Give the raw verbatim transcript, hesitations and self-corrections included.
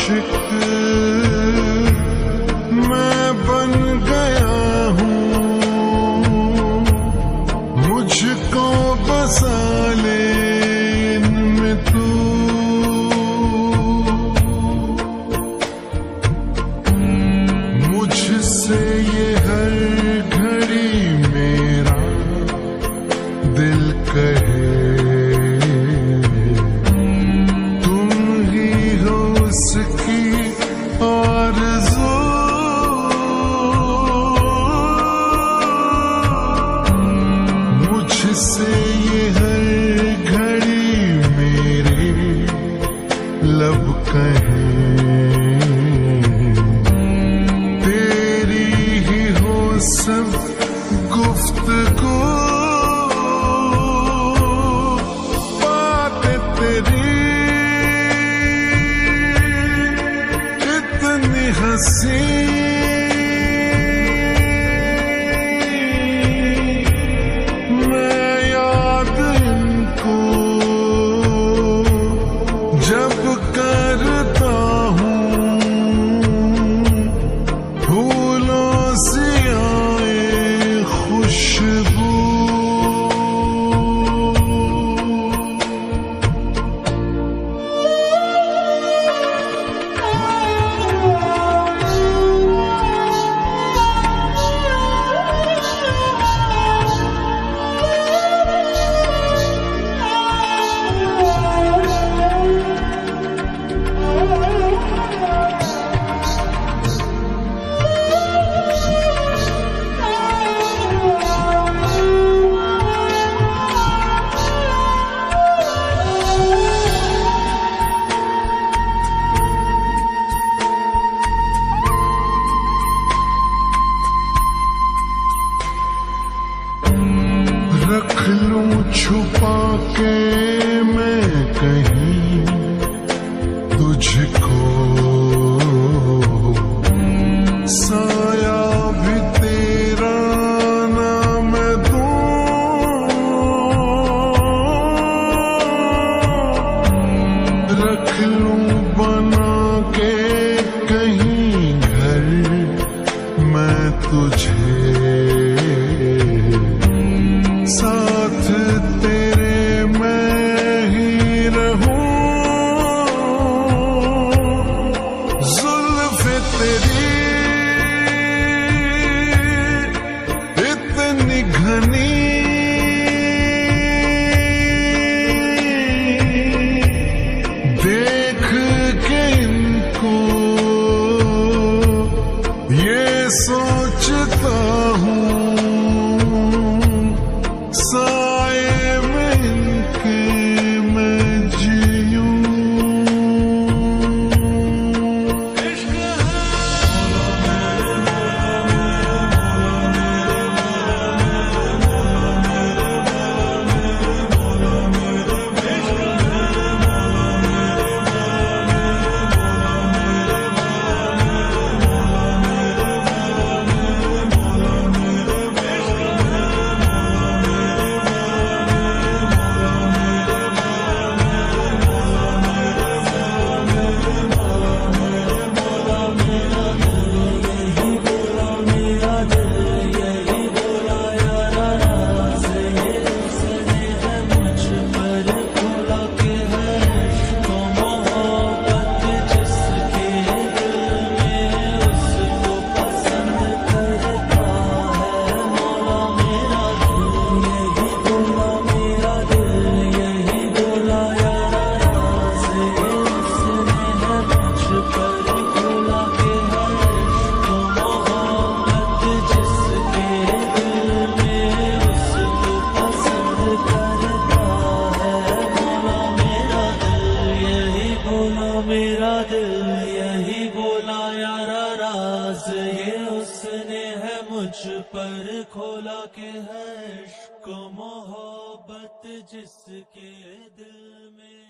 आशिक मैं बन गया हूँ, मुझको बसा ले इनमें तू। मुझसे ये हर घड़ी मेरा दिल कहे, तुम ही हो उसकी आरज़ू। मुझसे ये हर घड़ी मेरे लब कहे, तेरी ही हो सब गुफ्तगू। बातें तेरी इतनी हंसी, मैं याद इनको जब करता हूँ, फूलों से आए खुशबू। रख लूं छुपा के मैं कहीं तुझको, साया भी तेरा ना मैं दूं। रख लूं बना के कहीं घर मैं तुझे, साथ तेरे मैं ही रहूं। जुल्फ़े तेरी इतनी घनी, देख के इनको ये सोचता हूँ, साए में इनके मैं जीऊं। इश्क मेरा दिल यही बोला यारा राज, ये उसने है मुझ पर खोला के है इश्क मोहब्बत जिसके दिल में।